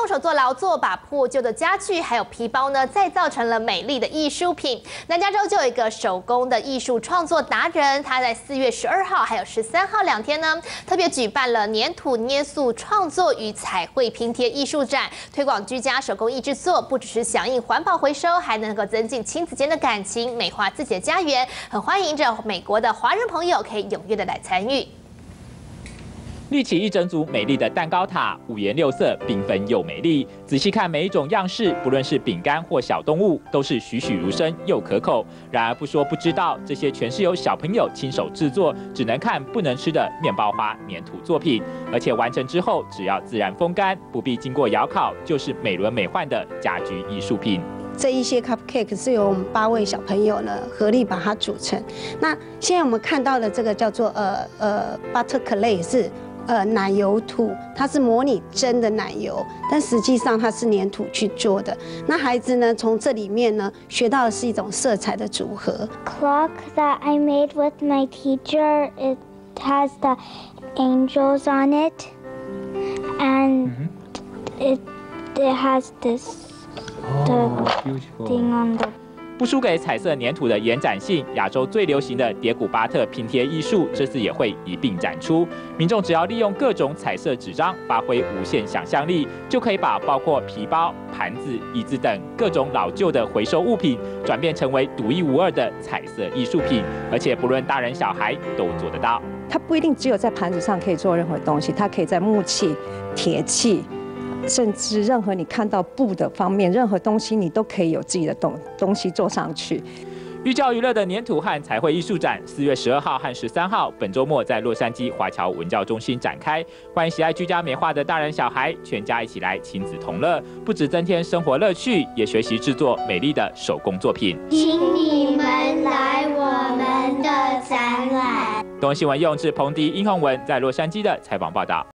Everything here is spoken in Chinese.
动手做劳作，把破旧的家具还有皮包呢，再造成了美丽的艺术品。南加州就有一个手工的艺术创作达人，他在4月12号还有13号2天呢，特别举办了粘土捏塑创作与彩绘拼贴艺术展，推广居家手工艺制作，不只是响应环保回收，还能够增进亲子间的感情，美化自己的家园。很欢迎着美国的华人朋友可以踊跃的来参与。 立起一整组美丽的蛋糕塔，五颜六色，缤纷又美丽。仔细看每一种样式，不论是饼干或小动物，都是栩栩如生又可口。然而不说不知道，这些全是由小朋友亲手制作，只能看不能吃的面包花粘土作品。而且完成之后，只要自然风干，不必经过窑烤，就是美轮美奂的家居艺术品。 这一些 cupcake 是由我们8位小朋友呢合力把它组成。那现在我们看到的这个叫做butter clay 是奶油土，它是模拟真的奶油，但实际上它是粘土去做的。那孩子呢从这里面呢学到的是一种色彩的组合。 Clock that I made with my teacher, it has the angels on it, and it has this. The thing on the 不输给彩色粘土的延展性，亚洲最流行的叠古巴特拼贴艺术，这次也会一并展出。民众只要利用各种彩色纸张，发挥无限想象力，就可以把包括皮包、盘子、椅子等各种老旧的回收物品，转变成为独一无二的彩色艺术品。而且不论大人小孩都做得到。 它不一定只有在盘子上可以做任何东西，它可以在木器、铁器。 甚至任何你看到布的方面，任何东西你都可以有自己的东西做上去。 寓教于乐的粘土和彩绘艺术展，4月12号和13号，本周末在洛杉矶华侨文教中心展开。欢迎喜爱居家美化的大人小孩，全家一起来亲子同乐，不只增添生活乐趣，也学习制作美丽的手工作品。 请你们来我们的展览。 东新闻用志彭迪、殷宏文在洛杉矶的采访报道。